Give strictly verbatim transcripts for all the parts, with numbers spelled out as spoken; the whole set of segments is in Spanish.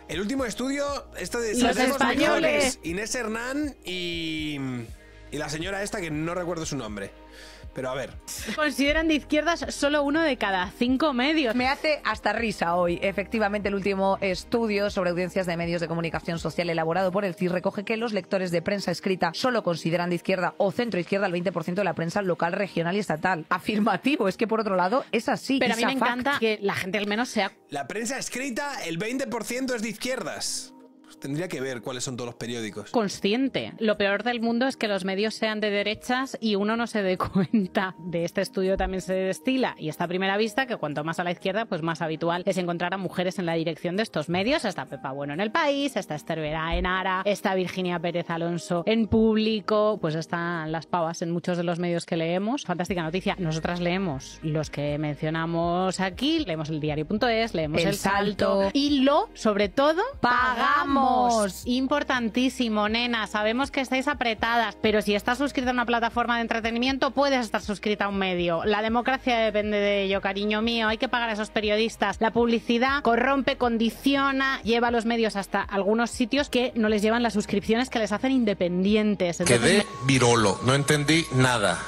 El último estudio, esto de los españoles. Inés Hernán y, y la señora esta que no recuerdo su nombre. Pero a ver. Consideran de izquierdas solo uno de cada cinco medios. Me hace hasta risa hoy. Efectivamente, el último estudio sobre audiencias de medios de comunicación social elaborado por el C I S recoge que los lectores de prensa escrita solo consideran de izquierda o centro-izquierda el veinte por ciento de la prensa local, regional y estatal. Afirmativo, es que por otro lado es así. Pero a mí me Fact. encanta que la gente al menos sea... La prensa escrita, el veinte por ciento es de izquierdas. Pues tendría que ver cuáles son todos los periódicos. Consciente. Lo peor del mundo es que los medios sean de derechas y uno no se dé cuenta. De este estudio también se destila, y está a primera vista, que cuanto más a la izquierda, pues más habitual es encontrar a mujeres en la dirección de estos medios. Está Pepa Bueno en El País, está Esther Vera en Ara, está Virginia Pérez Alonso en Público, pues están las pavas en muchos de los medios que leemos. Fantástica noticia. Nosotras leemos los que mencionamos aquí, leemos el diario punto es, leemos El El Salto, Salto. y lo, sobre todo, ¡Pagamos! Importantísimo, nena. Sabemos que estáis apretadas, pero si estás suscrita a una plataforma de entretenimiento, puedes estar suscrita a un medio. La democracia depende de ello, cariño mío. Hay que pagar a esos periodistas. La publicidad corrompe, condiciona, lleva a los medios hasta algunos sitios que no les llevan las suscripciones que les hacen independientes. Entonces, Quedé virolo, no entendí nada.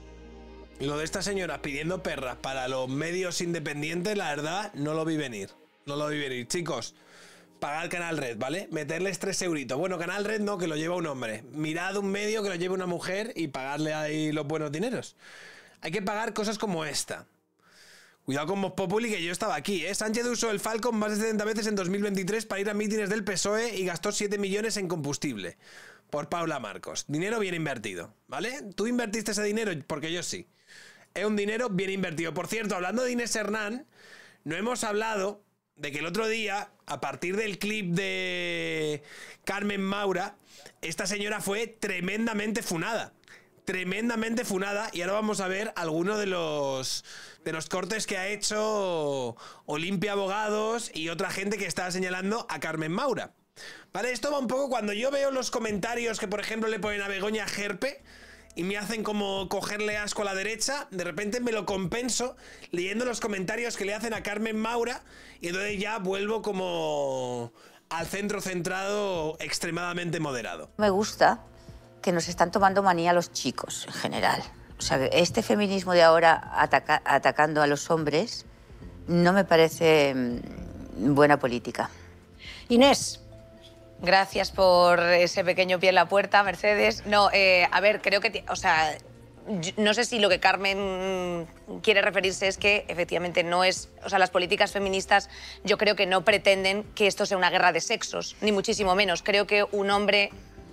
Lo de esta señora pidiendo perras para los medios independientes, la verdad, no lo vi venir. No lo vi venir. Chicos, pagad Canal Red, ¿vale? Meterles tres euritos. Bueno, Canal Red no, que lo lleva un hombre. Mirad un medio que lo lleve una mujer y pagarle ahí los buenos dineros. Hay que pagar cosas como esta. Cuidado con Voz Populi, que yo estaba aquí, ¿eh? Sánchez usó el Falcon más de setenta veces en dos mil veintitrés para ir a mítines del P S O E y gastó siete millones en combustible. Por Paula Marcos. Dinero bien invertido, ¿vale? Tú invertiste ese dinero porque yo sí. Es un dinero bien invertido. Por cierto, hablando de Inés Hernán, no hemos hablado de que el otro día, a partir del clip de Carmen Maura, esta señora fue tremendamente funada. Tremendamente funada. Y ahora vamos a ver algunos de los, de los cortes que ha hecho Olimpia Abogados y otra gente que está señalando a Carmen Maura. Vale, esto va un poco cuando yo veo los comentarios que, por ejemplo, le ponen a Begoña Gerpe y me hacen como cogerle asco a la derecha, de repente me lo compenso leyendo los comentarios que le hacen a Carmen Maura y entonces ya vuelvo como al centro centrado extremadamente moderado. Me gusta que nos están tomando manía los chicos en general. O sea, este feminismo de ahora ataca atacando a los hombres no me parece mm, buena política. Inés. Gracias por ese pequeño pie en la puerta, Mercedes. No, eh, a ver, creo que... O sea, no sé si lo que Carmen quiere referirse es que efectivamente no es... O sea, las políticas feministas yo creo que no pretenden que esto sea una guerra de sexos, ni muchísimo menos. Creo que un hombre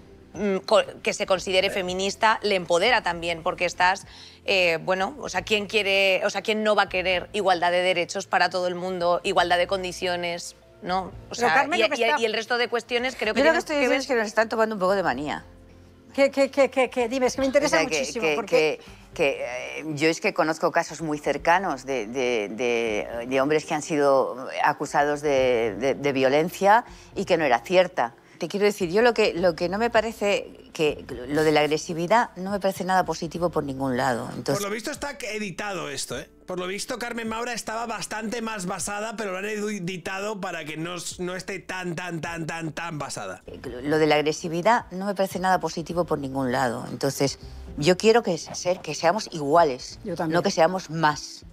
que se considere feminista le empodera también, porque estás, eh, bueno, o sea, ¿quién quiere, o sea, quién no va a querer igualdad de derechos para todo el mundo, igualdad de condiciones? No, o sea, Carmen, y, y, está... y el resto de cuestiones creo que... Yo lo que estoy diciendo es que nos están tomando un poco de manía. ¿Qué, qué, qué, qué, qué? Dime, es que me interesa, o sea, muchísimo. Que, que, porque... que, que eh, yo es que conozco casos muy cercanos de, de, de, de hombres que han sido acusados de, de, de violencia y que no era cierta. Te quiero decir, yo lo que, lo que no me parece, que lo de la agresividad no me parece nada positivo por ningún lado. Entonces... Por lo visto está editado esto, ¿eh? Por lo visto Carmen Maura estaba bastante más basada, pero lo han editado para que no, no esté tan, tan, tan, tan, tan basada. Lo de la agresividad no me parece nada positivo por ningún lado. Entonces, yo quiero que, ser, que seamos iguales, no que seamos más.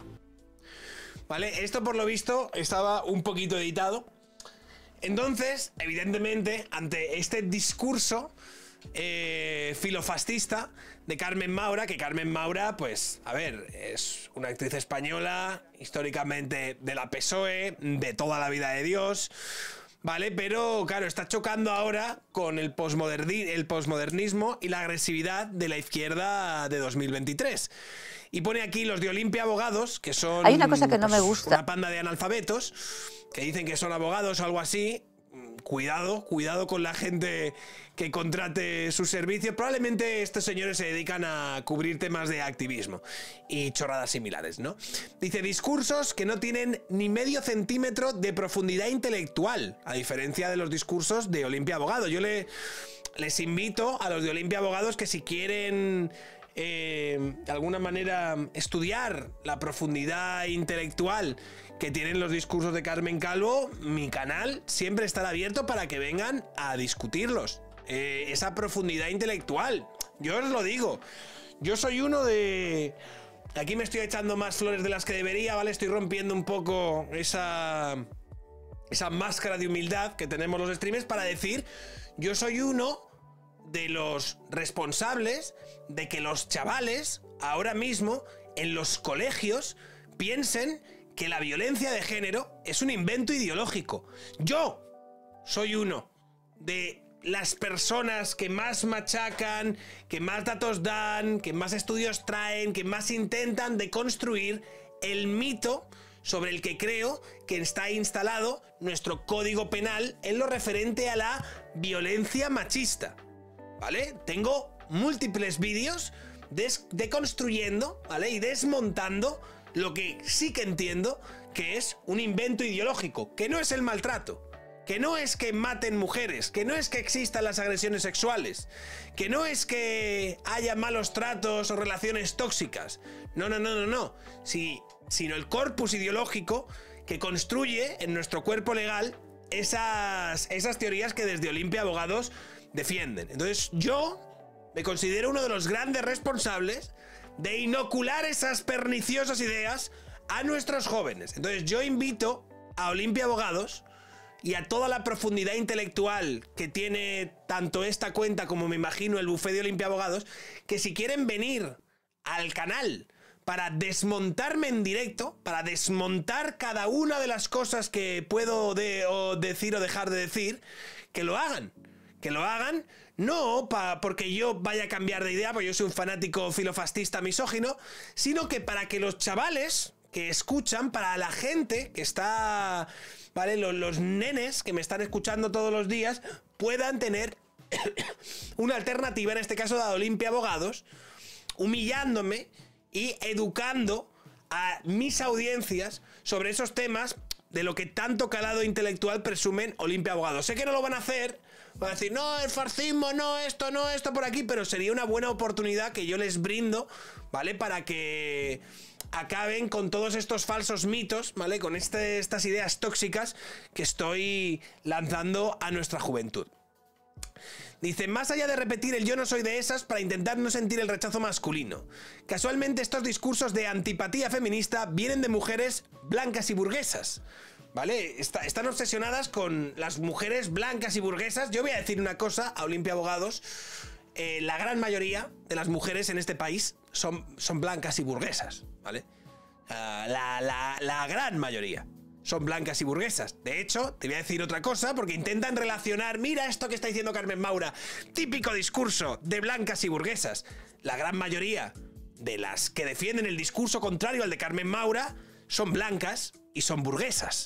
Vale, esto por lo visto estaba un poquito editado. Entonces, evidentemente, ante este discurso eh, filofascista de Carmen Maura, que Carmen Maura, pues, a ver, es una actriz española, históricamente de la P S O E, de toda la vida de Dios, ¿vale? Pero, claro, está chocando ahora con el, postmoderni el postmodernismo y la agresividad de la izquierda de dos mil veintitrés. Y pone aquí los de Olimpia Abogados, que son... Hay una cosa que no pues, me gusta. Una panda de analfabetos que dicen que son abogados o algo así. Cuidado, cuidado con la gente que contrate sus servicios. Probablemente estos señores se dedican a cubrir temas de activismo y chorradas similares, ¿no? Dice, discursos que no tienen ni medio centímetro de profundidad intelectual, a diferencia de los discursos de Olimpia Abogados. Yo le, les invito a los de Olimpia Abogados que si quieren... eh, de alguna manera estudiar la profundidad intelectual que tienen los discursos de Carmen Calvo, mi canal siempre estará abierto para que vengan a discutirlos. Eh, esa profundidad intelectual. Yo os lo digo. Yo soy uno de... Aquí me estoy echando más flores de las que debería, ¿vale? Estoy rompiendo un poco esa... esa máscara de humildad que tenemos los streamers para decir, yo soy uno de los responsables de que los chavales ahora mismo en los colegios piensen que la violencia de género es un invento ideológico. Yo soy uno de las personas que más machacan, que más datos dan, que más estudios traen, que más intentan deconstruir el mito sobre el que creo que está instalado nuestro código penal en lo referente a la violencia machista, ¿vale? Tengo múltiples vídeos deconstruyendo, ¿vale? Y desmontando lo que sí que entiendo que es un invento ideológico, que no es el maltrato, que no es que maten mujeres, que no es que existan las agresiones sexuales, que no es que haya malos tratos o relaciones tóxicas. No, no, no, no, no. Sí, sino el corpus ideológico que construye en nuestro cuerpo legal esas, esas teorías que desde Olimpia Abogados defienden. Entonces yo me considero uno de los grandes responsables de inocular esas perniciosas ideas a nuestros jóvenes. Entonces yo invito a Olimpia Abogados y a toda la profundidad intelectual que tiene tanto esta cuenta como me imagino el bufé de Olimpia Abogados, que si quieren venir al canal para desmontarme en directo, para desmontar cada una de las cosas que puedo de, o decir o dejar de decir, que lo hagan. Que lo hagan, no pa, porque yo vaya a cambiar de idea, porque yo soy un fanático filofascista misógino, sino que para que los chavales que escuchan, para la gente que está, ¿vale? Los, los nenes que me están escuchando todos los días puedan tener una alternativa, en este caso de Olimpia Abogados, humillándome y educando a mis audiencias sobre esos temas de lo que tanto calado intelectual presumen Olimpia Abogados. Sé que no lo van a hacer, van a decir, no, el fascismo, no esto, no esto por aquí, pero sería una buena oportunidad que yo les brindo, ¿vale? Para que acaben con todos estos falsos mitos, ¿vale? Con este, estas ideas tóxicas que estoy lanzando a nuestra juventud. Dice, más allá de repetir el yo no soy de esas para intentar no sentir el rechazo masculino. Casualmente estos discursos de antipatía feminista vienen de mujeres blancas y burguesas, ¿vale? Está, están obsesionadas con las mujeres blancas y burguesas. Yo voy a decir una cosa a Olimpia Abogados. Eh, la gran mayoría de las mujeres en este país son, son blancas y burguesas, ¿vale? Uh, la, la, la gran mayoría son blancas y burguesas. De hecho, te voy a decir otra cosa, porque intentan relacionar, mira esto que está diciendo Carmen Maura, típico discurso de blancas y burguesas. La gran mayoría de las que defienden el discurso contrario al de Carmen Maura son blancas y son burguesas.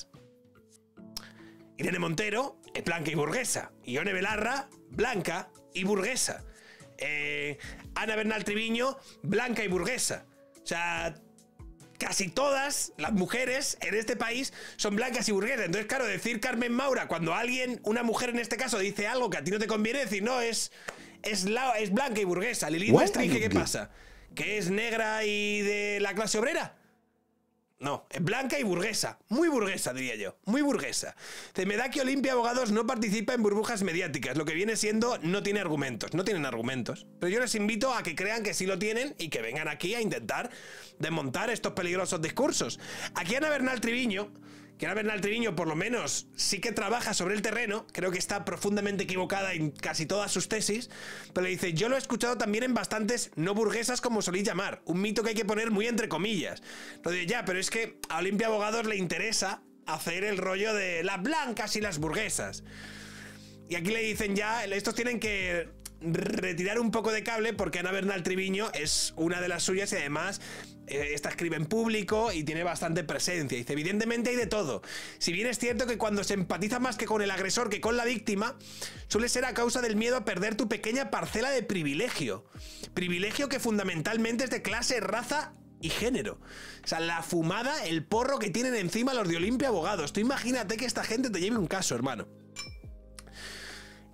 Irene Montero es blanca y burguesa. Ione Belarra, blanca y burguesa. Eh, Ana Bernal Triviño, blanca y burguesa. O sea, casi todas las mujeres en este país son blancas y burguesas. Entonces, claro, decir Carmen Maura, cuando alguien, una mujer en este caso, dice algo que a ti no te conviene, decir, no, es, es, la, es blanca y burguesa. Lilith Maestrige, ¿qué pasa? ¿Que es negra y de la clase obrera? No, es blanca y burguesa. Muy burguesa, diría yo. Muy burguesa. Te me da que Olimpia Abogados no participa en burbujas mediáticas. Lo que viene siendo, no tiene argumentos. No tienen argumentos. Pero yo les invito a que crean que sí lo tienen y que vengan aquí a intentar desmontar estos peligrosos discursos. Aquí Ana Bernal Triviño, que Ana Bernal Triviño por lo menos sí que trabaja sobre el terreno, creo que está profundamente equivocada en casi todas sus tesis, pero le dice, yo lo he escuchado también en bastantes no burguesas, como solís llamar, un mito que hay que poner muy entre comillas. Lo de ya, pero es que a Olimpia Abogados le interesa hacer el rollo de las blancas y las burguesas. Y aquí le dicen ya, estos tienen que retirar un poco de cable porque Ana Bernal Triviño es una de las suyas y además eh, esta escribe en público y tiene bastante presencia. Dice, evidentemente hay de todo. Si bien es cierto que cuando se empatiza más que con el agresor que con la víctima, suele ser a causa del miedo a perder tu pequeña parcela de privilegio. Privilegio que fundamentalmente es de clase, raza y género. O sea, la fumada, el porro que tienen encima los de Olimpia Abogados. Tú imagínate que esta gente te lleve un caso, hermano.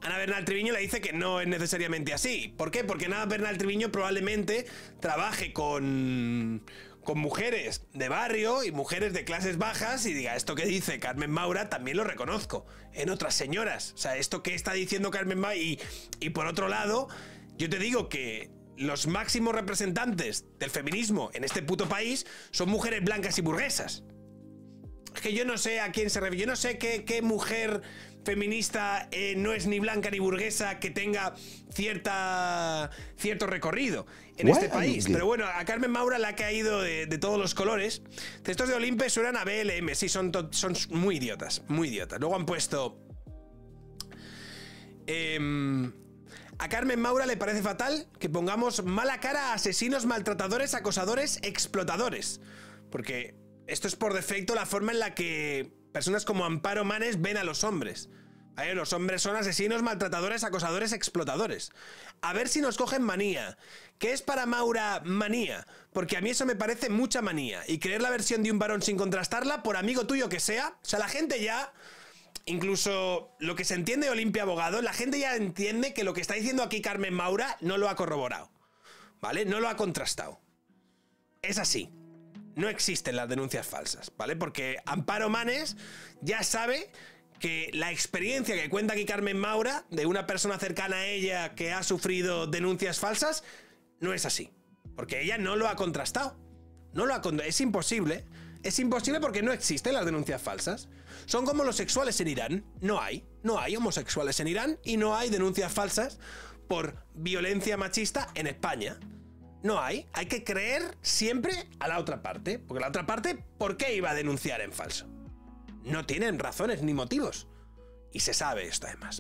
Ana Bernal Triviño le dice que no es necesariamente así. ¿Por qué? Porque Ana Bernal Triviño probablemente trabaje con, con mujeres de barrio y mujeres de clases bajas y diga, esto que dice Carmen Maura también lo reconozco en otras señoras. O sea, esto que está diciendo Carmen Maura. Y, y por otro lado, yo te digo que los máximos representantes del feminismo en este puto país son mujeres blancas y burguesas. Es que yo no sé a quién se refiere. Yo no sé qué, qué mujer feminista eh, no es ni blanca ni burguesa que tenga cierta, cierto recorrido en este país. Pero bueno, a Carmen Maura la ha caído de, de todos los colores. Estos de Olimpe suenan a B L M. Sí, son, son muy idiotas. Muy idiotas. Luego han puesto... Eh, a Carmen Maura le parece fatal que pongamos mala cara a asesinos, maltratadores, acosadores, explotadores. Porque esto es por defecto la forma en la que personas como Amparo Manes ven a los hombres. ¿Vale? Los hombres son asesinos, maltratadores, acosadores, explotadores. A ver si nos cogen manía. ¿Qué es para Maura manía? Porque a mí eso me parece mucha manía. Y creer la versión de un varón sin contrastarla, por amigo tuyo que sea. O sea, la gente ya... Incluso lo que se entiende de Olimpia Abogado, la gente ya entiende que lo que está diciendo aquí Carmen Maura no lo ha corroborado, ¿vale? No lo ha contrastado. Es así. No existen las denuncias falsas, ¿vale? Porque Amparo Manes ya sabe que la experiencia que cuenta aquí Carmen Maura de una persona cercana a ella que ha sufrido denuncias falsas no es así. Porque ella no lo ha contrastado. No lo ha contrastado. Es imposible. Es imposible porque no existen las denuncias falsas. Son como los sexuales en Irán. No hay. No hay homosexuales en Irán y no hay denuncias falsas por violencia machista en España. No hay. Hay que creer siempre a la otra parte. Porque la otra parte, ¿por qué iba a denunciar en falso? No tienen razones ni motivos. Y se sabe esto además.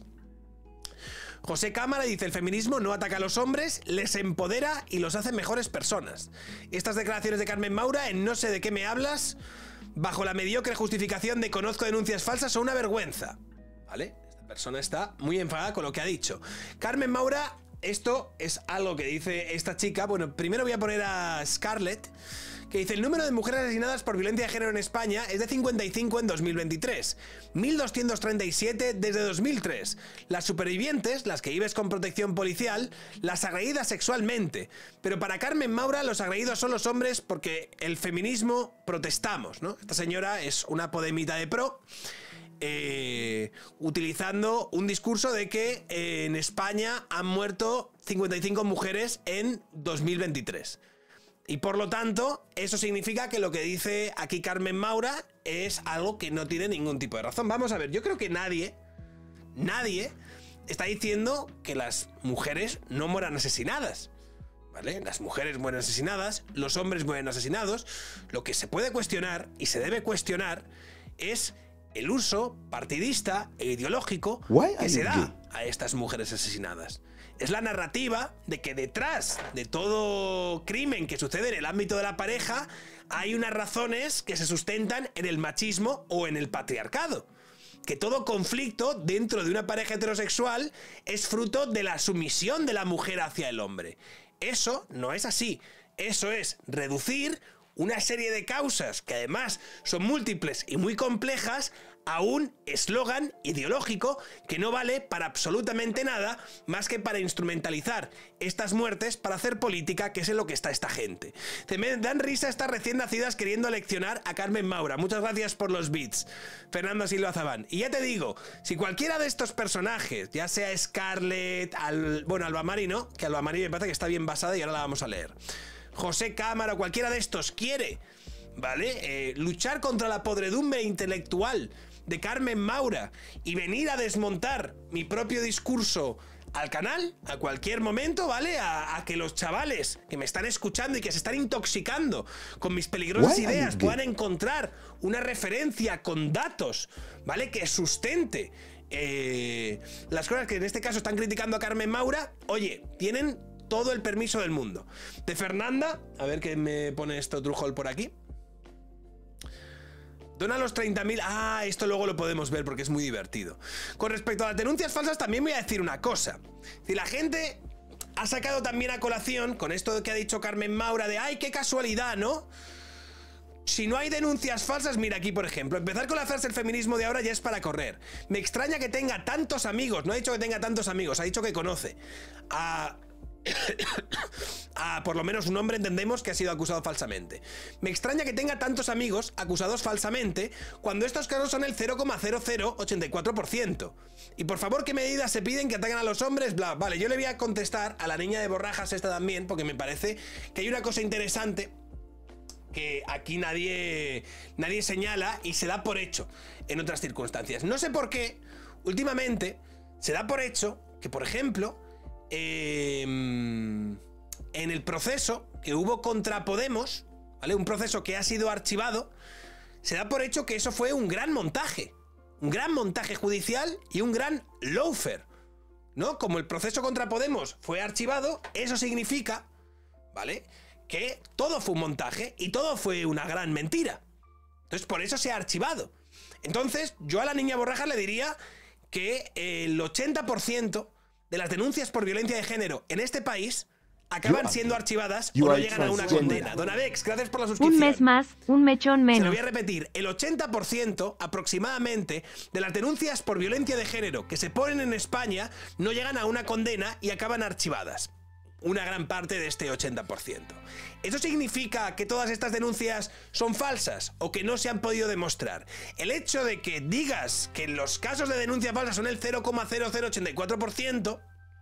José Cámara dice, el feminismo no ataca a los hombres, les empodera y los hace mejores personas. Estas declaraciones de Carmen Maura en No sé de qué me hablas, bajo la mediocre justificación de conozco denuncias falsas, son una vergüenza. ¿Vale? Esta persona está muy enfadada con lo que ha dicho. Carmen Maura, esto es algo que dice esta chica. Bueno, primero voy a poner a Scarlett, que dice, el número de mujeres asesinadas por violencia de género en España es de cincuenta y cinco en dos mil veintitrés, mil doscientos treinta y siete desde dos mil tres. Las supervivientes, las que vives con protección policial, las agredidas sexualmente. Pero para Carmen Maura los agredidos son los hombres porque el feminismo protestamos, ¿no? Esta señora es una podemita de pro, eh, utilizando un discurso de que eh, en España han muerto cincuenta y cinco mujeres en dos mil veintitrés. Y por lo tanto, eso significa que lo que dice aquí Carmen Maura es algo que no tiene ningún tipo de razón. Vamos a ver, yo creo que nadie, nadie está diciendo que las mujeres no mueran asesinadas, ¿vale? Las mujeres mueren asesinadas, los hombres mueren asesinados. Lo que se puede cuestionar y se debe cuestionar es el uso partidista e ideológico que se da a estas mujeres asesinadas. Es la narrativa de que detrás de todo crimen que sucede en el ámbito de la pareja hay unas razones que se sustentan en el machismo o en el patriarcado. Que todo conflicto dentro de una pareja heterosexual es fruto de la sumisión de la mujer hacia el hombre. Eso no es así. Eso es reducir una serie de causas que además son múltiples y muy complejas a un eslogan ideológico que no vale para absolutamente nada más que para instrumentalizar estas muertes para hacer política, que es en lo que está esta gente. Te me dan risa estas recién nacidas queriendo leccionar a Carmen Maura. Muchas gracias por los bits, Fernando Silva Zabán. Y ya te digo, si cualquiera de estos personajes, ya sea Scarlett, al, bueno, Alba Mari no, que Alba Mari me parece que está bien basada y ahora la vamos a leer, José Cámara, cualquiera de estos quiere, ¿vale? Eh, luchar contra la podredumbre intelectual de Carmen Maura y venir a desmontar mi propio discurso al canal a cualquier momento, ¿vale? A, a que los chavales que me están escuchando y que se están intoxicando con mis peligrosas ideas puedan encontrar una referencia con datos, ¿vale? Que sustente eh, las cosas que en este caso están criticando a Carmen Maura. Oye, tienen todo el permiso del mundo. De Fernanda, a ver qué me pone esto Trujol por aquí. Dona los treinta mil. Ah, esto luego lo podemos ver porque es muy divertido. Con respecto a las denuncias falsas, también voy a decir una cosa. Si la gente ha sacado también a colación con esto que ha dicho Carmen Maura de ¡ay, qué casualidad!, ¿no? Si no hay denuncias falsas, mira aquí, por ejemplo, empezar con la frase el feminismo de ahora ya es para correr. Me extraña que tenga tantos amigos. No ha dicho que tenga tantos amigos, ha dicho que conoce a... a por lo menos un hombre, entendemos, que ha sido acusado falsamente. Me extraña que tenga tantos amigos acusados falsamente cuando estos casos son el cero coma cero cero ochenta y cuatro por ciento. Y por favor, ¿qué medidas se piden que ataquen a los hombres? Bla, vale, yo le voy a contestar a la niña de Borrajas esta también, porque me parece que hay una cosa interesante que aquí nadie, nadie señala y se da por hecho en otras circunstancias. No sé por qué, últimamente se da por hecho que, por ejemplo, eh, en el proceso que hubo contra Podemos, ¿vale? Un proceso que ha sido archivado, se da por hecho que eso fue un gran montaje, un gran montaje judicial y un gran lawfare, ¿no? Como el proceso contra Podemos fue archivado, eso significa, ¿vale?, que todo fue un montaje y todo fue una gran mentira. Entonces, por eso se ha archivado. Entonces, yo a la niña Borrajas le diría que el ochenta por ciento de las denuncias por violencia de género en este país acaban siendo archivadas o no llegan a una condena. Don Avex, gracias por la suscripción. Un mes más, un mechón menos. Se lo voy a repetir, el ochenta por ciento aproximadamente de las denuncias por violencia de género que se ponen en España no llegan a una condena y acaban archivadas. Una gran parte de este ochenta por ciento. ¿Eso significa que todas estas denuncias son falsas o que no se han podido demostrar? El hecho de que digas que los casos de denuncia falsa son el cero coma cero cero ochenta y cuatro por ciento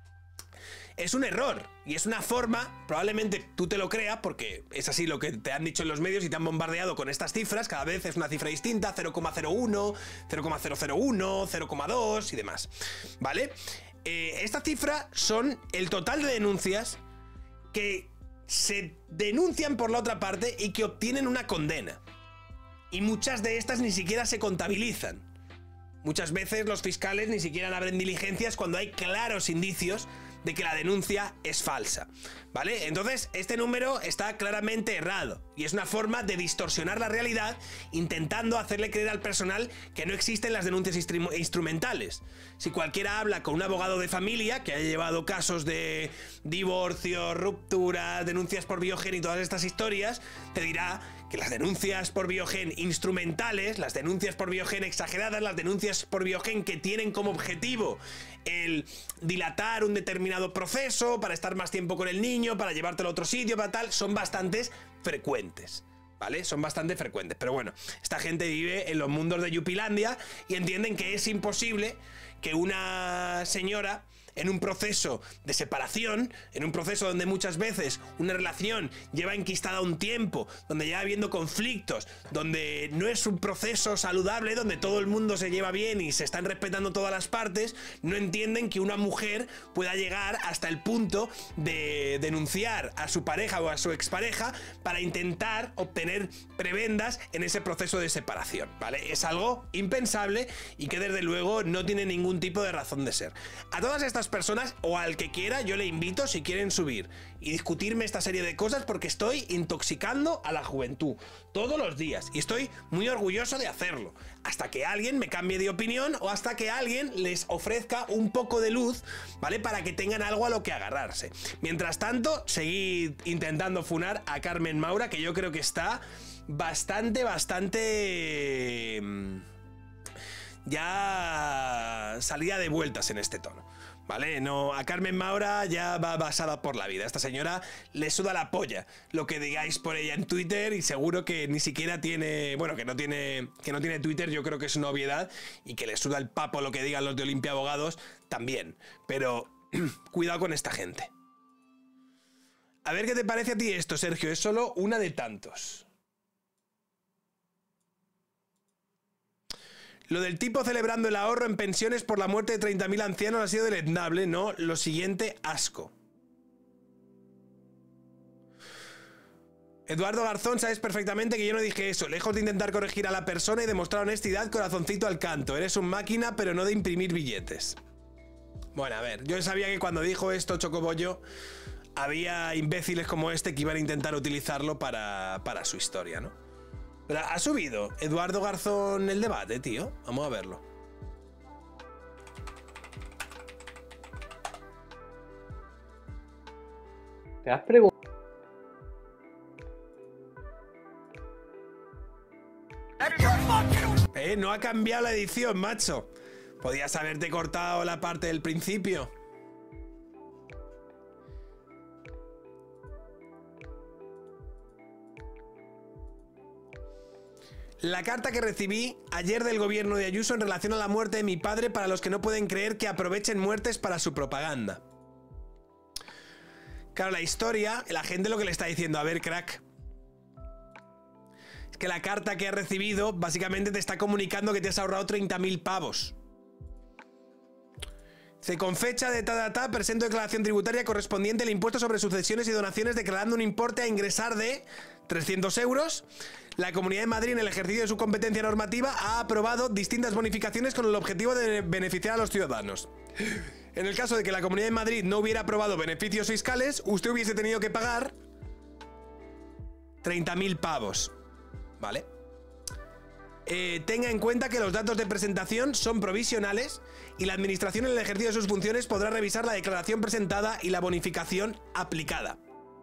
es un error y es una forma, probablemente tú te lo creas porque es así lo que te han dicho en los medios y te han bombardeado con estas cifras, cada vez es una cifra distinta, cero coma cero uno, cero coma cero cero uno, cero coma dos y demás, ¿vale? Eh, esta cifra son el total de denuncias que se denuncian por la otra parte y que obtienen una condena. Y muchas de estas ni siquiera se contabilizan. Muchas veces los fiscales ni siquiera abren diligencias cuando hay claros indicios de que la denuncia es falsa, ¿vale? Entonces, este número está claramente errado y es una forma de distorsionar la realidad intentando hacerle creer al personal que no existen las denuncias instru- instrumentales. Si cualquiera habla con un abogado de familia que haya llevado casos de divorcio, ruptura, denuncias por biogen y todas estas historias, te dirá que las denuncias por biogen instrumentales, las denuncias por biogen exageradas, las denuncias por biogen que tienen como objetivo el dilatar un determinado proceso para estar más tiempo con el niño, para llevártelo a otro sitio, para tal, son bastantes frecuentes, ¿vale? Son bastante frecuentes. Pero bueno, esta gente vive en los mundos de Yupilandia y entienden que es imposible que una señora en un proceso de separación, en un proceso donde muchas veces una relación lleva enquistada un tiempo, donde lleva habiendo conflictos, donde no es un proceso saludable, donde todo el mundo se lleva bien y se están respetando todas las partes, no entienden que una mujer pueda llegar hasta el punto de denunciar a su pareja o a su expareja para intentar obtener prebendas en ese proceso de separación, ¿vale? Es algo impensable y que desde luego no tiene ningún tipo de razón de ser. A todas estas personas o al que quiera, yo le invito, si quieren subir y discutirme esta serie de cosas, porque estoy intoxicando a la juventud todos los días y estoy muy orgulloso de hacerlo, hasta que alguien me cambie de opinión o hasta que alguien les ofrezca un poco de luz, ¿vale? Para que tengan algo a lo que agarrarse. Mientras tanto, seguid intentando funar a Carmen Maura, que yo creo que está bastante, bastante ya salida de vueltas en este tono, ¿vale? No, a Carmen Maura ya va basada por la vida. A esta señora le suda la polla lo que digáis por ella en Twitter y seguro que ni siquiera tiene, bueno, que no tiene, que no tiene Twitter, yo creo que es una obviedad y que le suda el papo lo que digan los de Olimpia Abogados también. Pero cuidado con esta gente. A ver qué te parece a ti esto, Sergio. Es solo una de tantos. Lo del tipo celebrando el ahorro en pensiones por la muerte de treinta mil ancianos ha sido deleznable, ¿no? Lo siguiente, asco. Eduardo Garzón, sabes perfectamente que yo no dije eso. Lejos de intentar corregir a la persona y demostrar honestidad, corazoncito al canto. Eres un máquina, pero no de imprimir billetes. Bueno, a ver, yo sabía que cuando dijo esto Chocobollo, había imbéciles como este que iban a intentar utilizarlo para, para su historia, ¿no? Pero ha subido Eduardo Garzón el debate, tío. Vamos a verlo. ¿Te has preguntado? ¿eh? No ha cambiado la edición, macho. Podías haberte cortado la parte del principio. La carta que recibí ayer del gobierno de Ayuso en relación a la muerte de mi padre, para los que no pueden creer que aprovechen muertes para su propaganda. Claro, la historia, la gente lo que le está diciendo, a ver, crack, es que la carta que has recibido básicamente te está comunicando que te has ahorrado treinta mil pavos. Se con fecha de ta, ta, ta, presento declaración tributaria correspondiente al impuesto sobre sucesiones y donaciones, declarando un importe a ingresar de trescientos euros. La Comunidad de Madrid, en el ejercicio de su competencia normativa, ha aprobado distintas bonificaciones con el objetivo de beneficiar a los ciudadanos. En el caso de que la Comunidad de Madrid no hubiera aprobado beneficios fiscales, usted hubiese tenido que pagar treinta mil pavos. ¿Vale? Eh, tenga en cuenta que los datos de presentación son provisionales y la administración en el ejercicio de sus funciones podrá revisar la declaración presentada y la bonificación aplicada.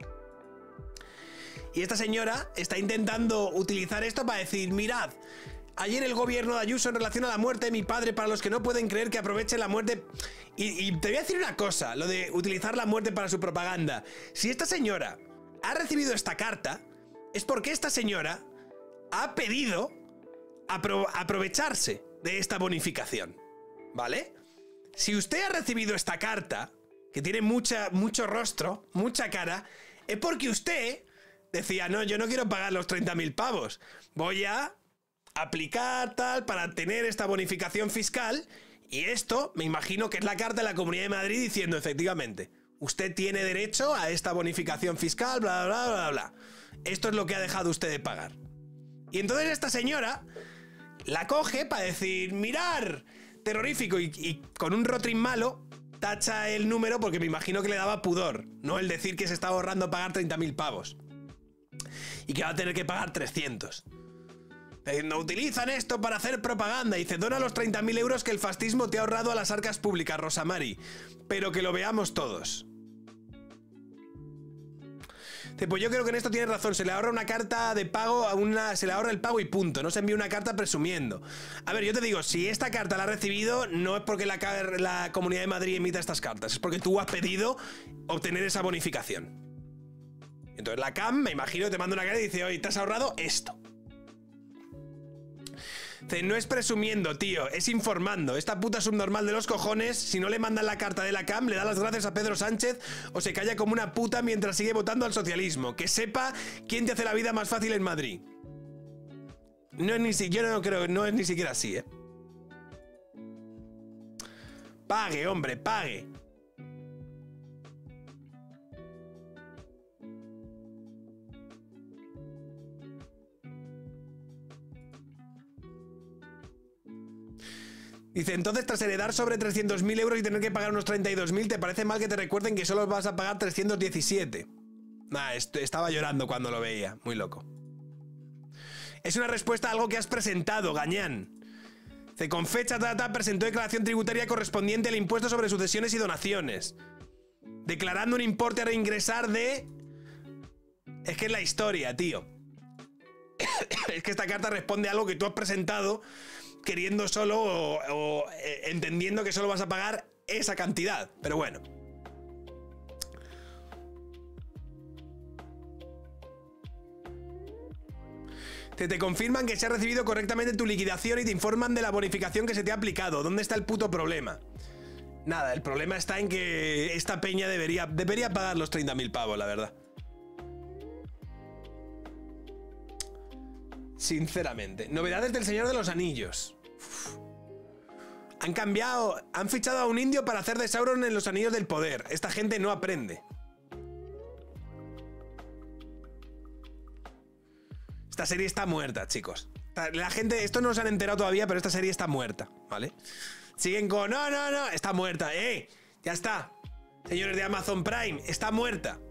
Y esta señora está intentando utilizar esto para decir, mirad, ayer el gobierno de Ayuso en relación a la muerte de mi padre, para los que no pueden creer que aprovechen la muerte... Y, y te voy a decir una cosa, lo de utilizar la muerte para su propaganda. Si esta señora ha recibido esta carta, es porque esta señora ha pedido apro aprovecharse de esta bonificación, ¿vale? Si usted ha recibido esta carta, que tiene mucha, mucho rostro, mucha cara, es porque usted decía, no, yo no quiero pagar los treinta mil pavos, voy a aplicar tal para tener esta bonificación fiscal, y esto me imagino que es la carta de la Comunidad de Madrid diciendo, efectivamente, usted tiene derecho a esta bonificación fiscal, bla, bla, bla, bla, bla. Esto es lo que ha dejado usted de pagar. Y entonces esta señora la coge para decir, mirar, terrorífico, y, y con un rotring malo tacha el número porque me imagino que le daba pudor, no el decir que se estaba ahorrando pagar treinta mil pavos y que va a tener que pagar trescientos. No utilizan esto para hacer propaganda. Dice, dona los treinta mil euros que el fascismo te ha ahorrado a las arcas públicas, Rosamari, pero que lo veamos todos. Pues yo creo que en esto tiene razón, se le ahorra una carta de pago, a una, se le ahorra el pago y punto, no se envía una carta presumiendo. A ver, yo te digo, si esta carta la has recibido, no es porque la, la Comunidad de Madrid emita estas cartas, es porque tú has pedido obtener esa bonificación. Entonces la C A M, me imagino, te manda una carta y dice, oye, te has ahorrado esto. Dice, no es presumiendo, tío, es informando. Esta puta subnormal de los cojones, si no le mandan la carta de la C A M, le da las gracias a Pedro Sánchez o se calla como una puta mientras sigue votando al socialismo. Que sepa quién te hace la vida más fácil en Madrid. No es ni si, yo no creo, no es ni siquiera así, eh. Pague, hombre, pague. Dice, entonces tras heredar sobre trescientos mil euros y tener que pagar unos treinta y dos mil, ¿te parece mal que te recuerden que solo vas a pagar trescientos diecisiete? Nah, estaba llorando cuando lo veía, muy loco. Es una respuesta a algo que has presentado, gañán. Dice, con fecha data presentó declaración tributaria correspondiente al impuesto sobre sucesiones y donaciones, declarando un importe a reingresar de... Es que es la historia, tío. Es que esta carta responde a algo que tú has presentado queriendo solo o, o eh, entendiendo que solo vas a pagar esa cantidad. Pero bueno. Te, te confirman que se ha recibido correctamente tu liquidación y te informan de la bonificación que se te ha aplicado. ¿Dónde está el puto problema? Nada, el problema está en que esta peña debería, debería pagar los treinta mil pavos, la verdad. Sinceramente. Novedades del Señor de los Anillos. Uf. Han cambiado... Han fichado a un indio para hacer de Sauron en los Anillos del Poder. Esta gente no aprende. Esta serie está muerta, chicos. La gente... Esto no se han enterado todavía, pero esta serie está muerta, ¿vale? Siguen con... No, no, no. Está muerta. ¡Eh! Ya está. Señores de Amazon Prime. Está muerta.